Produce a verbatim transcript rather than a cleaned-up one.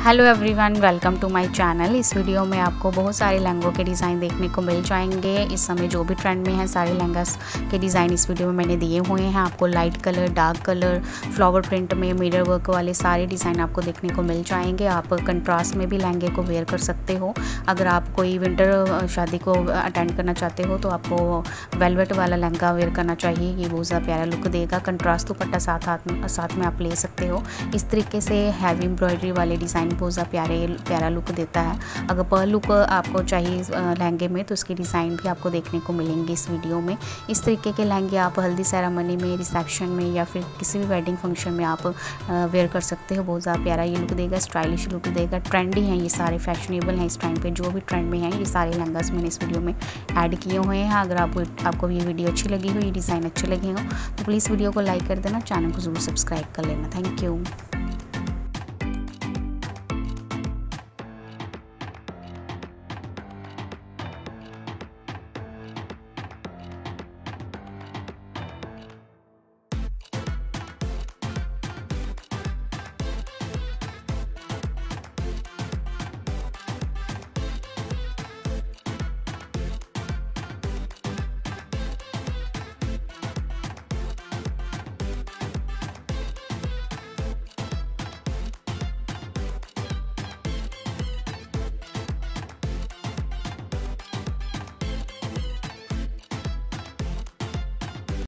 Hello everyone, welcome to my channel. इस video में आपको बहुत सारे लहंगों के डिज़ाइन देखने को मिल जाएंगे। इस समय जो भी ट्रेंड में है सारे लहंगास के डिज़ाइन इस वीडियो में मैंने दिए हुए हैं। आपको light colour, dark colour, flower print में, मिरर वर्क वाले सारे डिज़ाइन आपको देखने को मिल जाएंगे। आप कंट्रास्ट में भी लहंगे को वेयर कर सकते हो। अगर आप कोई विंटर शादी को अटेंड करना चाहते हो तो आपको वेलवेट वाला लहंगा वेयर करना चाहिए। ये बहुत ज़्यादा प्यारा लुक देगा। कंट्रास्ट दुपट्टा साथ हाथ साथ में आप ले सकते हो। इस तरीके से हैवी एम्ब्रॉयडरी वाले डिज़ाइन बहुत ज़्यादा प्यारे प्यारा लुक देता है। अगर पर्ल लुक आपको चाहिए लहंगे में तो उसके डिज़ाइन भी आपको देखने को मिलेंगे इस वीडियो में। इस तरीके के लहंगे आप हल्दी सेरेमनी में, रिसेप्शन में या फिर किसी भी वेडिंग फंक्शन में आप वेयर कर सकते हो। बहुत ज़्यादा प्यारा ये लुक देगा, स्टाइलिश लुक देगा। ट्रेंडी हैं ये सारे, फैशनेबल हैं इस टाइम पे। जो भी ट्रेंड में है ये सारे लहंगास मैंने इस वीडियो में ऐड किए हुए हैं। अगर आपको आपको ये वीडियो अच्छी लगी हो, ये डिज़ाइन अच्छे लगे हो तो प्लीज़ वीडियो को लाइक कर देना, चैनल को ज़रूर सब्सक्राइब कर लेना। Thank you.